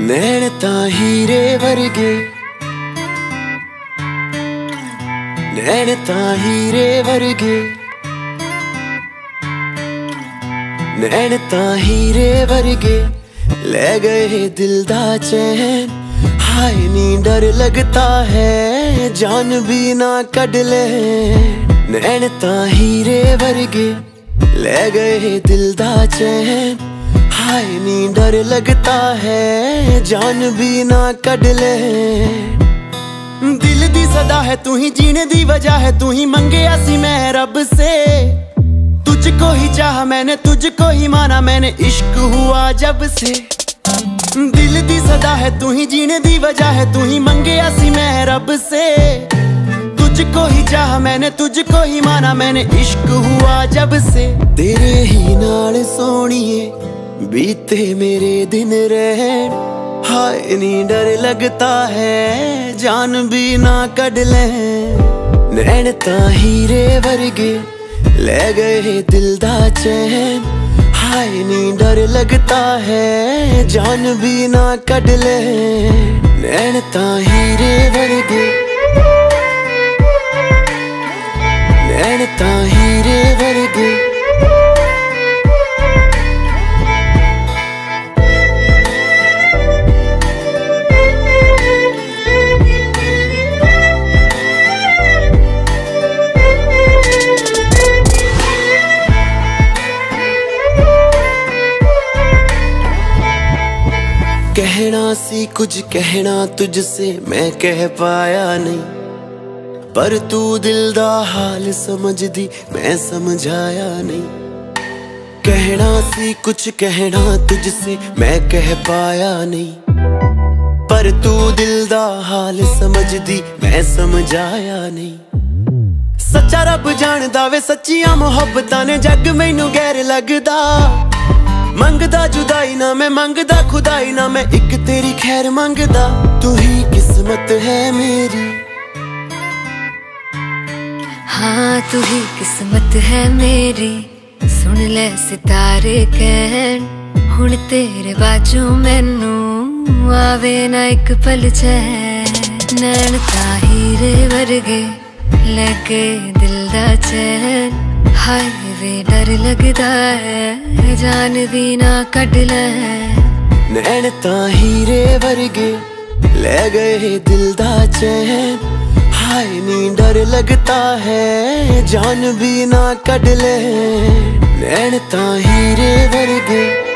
नैन तां हीरे वर्गे, नैन तां हीरे वर्गे, नैन तां हीरे वर्गे, ले गए दिल दा चैन। हाय नी डर लगता है जान भी ना कढ ले। नैन तां हीरे वर्गे, ले गए दिल दा चैन। हाय नी डर लगता है जान भी ना कढ ले। दिल दी सदा है तू ही, जीने दी वजह है तू ही, मंगया सी मैं रब से। तुझको ही चाहा मैंने, तुझको ही माना मैंने, इश्क हुआ जब से। दिल दी सदा है तू ही, जीने दी वजह है तू ही, मंगया सी मैं रब से। तुझको ही चाहा मैंने, तुझको ही माना मैंने, इश्क हुआ जब से। तेरे ही नाल सोनिए बीते मेरे दिन रहन। हाय नी डर लगता है जान भी ना कढ ले। नैन तां हीरे वर्गे, ले गए दिल दा चैन। हाय नी डर लगता है जान भी ना कढ ले। नैन तां हीरे वर्गे, नैन तां हीरे वर्गे। कहना सी कुछ कहना तुझसे मैं कह पाया नहीं, पर तू दिल दा हाल समझदी मैं समझाया नहीं। कहना सी कुछ कहना तुझसे मैं कह पाया नहीं, पर तू दिल दा हाल समझदी मैं समझाया नहीं। सच्चा रब जानदा वे सच्चियां मुहब्बतां ने, जग मैनू गैर लगदा। मंगदा जुदाई ना मैं, मंगदा खुदाई ना मैं, एक तेरी खैर मंगदा। तू ही किस्मत है मेरी, हाँ तू ही किस्मत है मेरी। सुन ले सितारे कहन, हुण तेरे बाजू मैनू आवे ना एक पल चैन। नैन तां हीरे वर्गे, लगे दिल दा चैन। हाय वे डर लगदा है जान भी ना कढ ले। नैन तां हीरे वर्गे, ले गए दिल दा चैन। हाय नी डर लगता है जान भी ना कढ ले। नैन तां हीरे वर्गे।